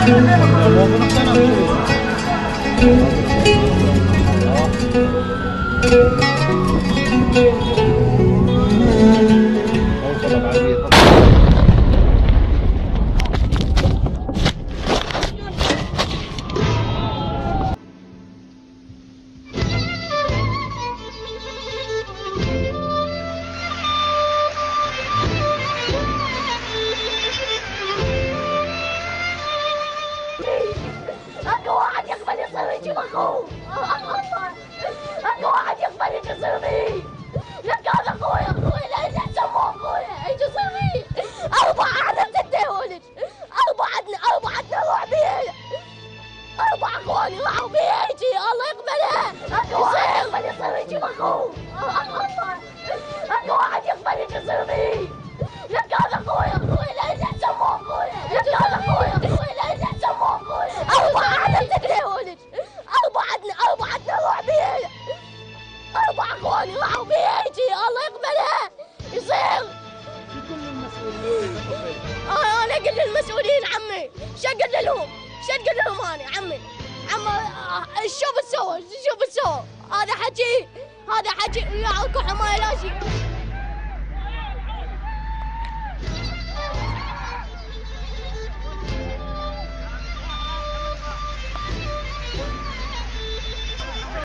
اكو واحد يقبل يصير يجيب اخوه. اكو واحد يقبل يجي يصير بيه. لك هذا اخوي لا سموه اخوي يجي يصير بيه. اربعة على ستة يا ولد. اربعتنا روح بيه. اربع اخواني راحوا بيه يجي الله يقبله. اكو واحد يقبل يصير يجيب اخوه. اكو واحد يقبل يجي يصير بيه. لك هذا اخوي لا سموه اخوي. لك هذا اخوي لا سموه اخوي. اربعة على ستة يا ولد. اربعتنا روح بيه. اربع اخواني راحوا بيه يجي الله يقبله. يصير. انا قلت للمسؤولين عمي شو قلت لهم انا عمي شو بتسوي هذا حكي وياكم حمايه لا شيء.